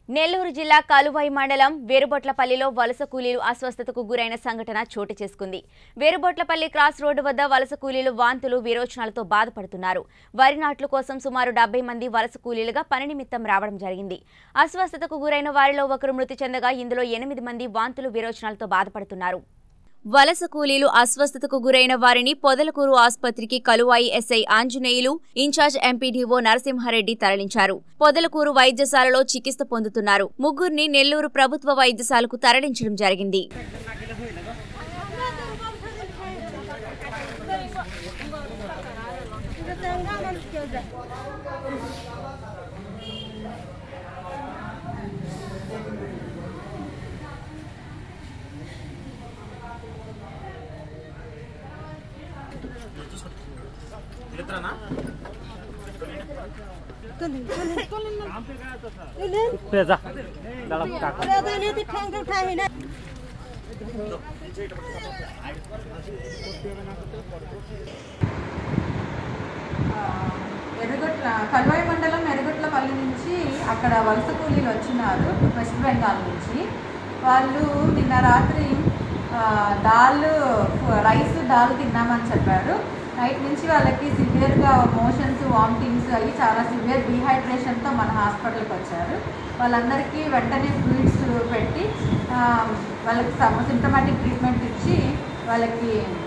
నెల్లూరు జిల్లా కలువాయి మండలం వేరుబొట్లపల్లిలో వలస కూలీలు అస్వస్థతకు గురైన సంఘటన చోటు చేసుకుంది. వేరుబొట్లపల్లి క్రాస్ రోడ్డు వద్ద వలస కూలీలు వాంతులు విరోచనాలతో బాధపడుతున్నారు. వరి నాట్ల కోసం సుమారు 70 మంది వలస కూలీలుగా పని నిమిత్తం రావడం జరిగింది. అస్వస్థతకు గురైన వారిలో ఒకరు మృతి చెందగా ఇందులో 8 మంది వాంతులు విరోచనాలతో బాధపడుతున్నారు. వలస కూలీలు అస్వస్థతకు గురైన వారిని పొదలకూరు ఆసుపత్రికి Kaluvai SI Anjaneyulu, incharge MPDO Narasimha Reddy తరలించారు. పొదలకూరు వైద్యశాలలో చికిత్స పొందుతున్నారు. ముగ్గురిని నెల్లూరు ప్రభుత్వ వైద్యశాలకు తరలించడం జరిగింది. కలువాయి మండలం ఎర్రగొట్లపల్లి నుంచి అక్కడ వలస కూలీలు వచ్చినారు వెస్ట్ బెంగాల్ నుంచి. వాళ్ళు నిన్న రాత్రి రైస్ దాల్ తిన్నామని చెప్పారు. నైట్ నుంచి వాళ్ళకి సివియర్గా మోషన్స్, వామిటింగ్స్ అయ్యి చాలా సివియర్ డీహైడ్రేషన్తో మన హాస్పిటల్కి వచ్చారు. వాళ్ళందరికీ వెంటనే ఫ్లూయిడ్స్ పెట్టి వాళ్ళకి సిమ్టమాటిక్ ట్రీట్మెంట్ ఇచ్చి వాళ్ళకి